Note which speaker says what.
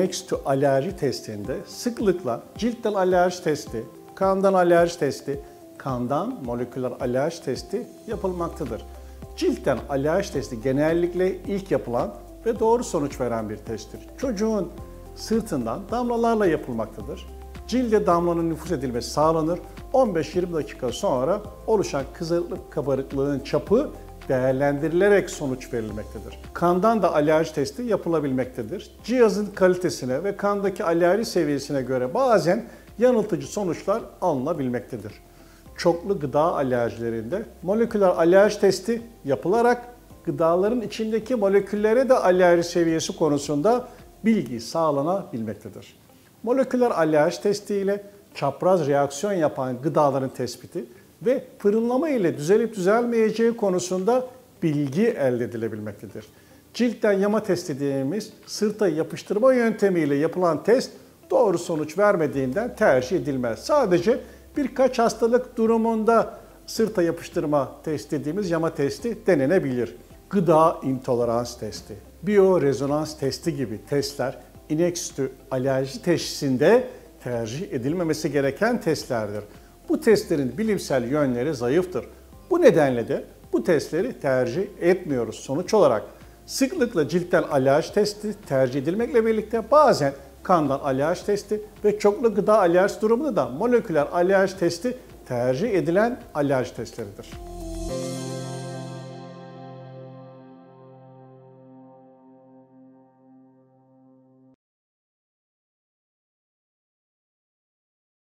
Speaker 1: Inex to alerji testinde sıklıkla ciltten alerji testi, kandan alerji testi, kandan moleküler alerji testi yapılmaktadır. Ciltten alerji testi genellikle ilk yapılan ve doğru sonuç veren bir testtir. Çocuğun sırtından damlalarla yapılmaktadır. Cilde damlanın nüfuz edilmesi sağlanır. 15-20 dakika sonra oluşan kızılık kabarıklığın çapı değerlendirilerek sonuç verilmektedir. Kandan da alerji testi yapılabilmektedir. Cihazın kalitesine ve kandaki alerji seviyesine göre bazen yanıltıcı sonuçlar alınabilmektedir. Çoklu gıda alerjilerinde moleküler alerji testi yapılarak gıdaların içindeki moleküllere de alerji seviyesi konusunda bilgi sağlanabilmektedir. Moleküler alerji testi ile çapraz reaksiyon yapan gıdaların tespiti ve fırınlama ile düzelip düzelmeyeceği konusunda bilgi elde edilebilmektedir. Ciltten yama testi dediğimiz sırta yapıştırma yöntemiyle yapılan test doğru sonuç vermediğinden tercih edilmez. Sadece birkaç hastalık durumunda sırta yapıştırma testi dediğimiz yama testi denenebilir. Gıda intolerans testi, biyorezonans testi gibi testler Inex to alerji teşhisinde tercih edilmemesi gereken testlerdir. Bu testlerin bilimsel yönleri zayıftır. Bu nedenle de bu testleri tercih etmiyoruz. Sonuç olarak sıklıkla ciltten alerji testi tercih edilmekle birlikte bazen kandan alerji testi ve çoklu gıda alerjisi durumunda da moleküler alerji testi tercih edilen alerji testleridir.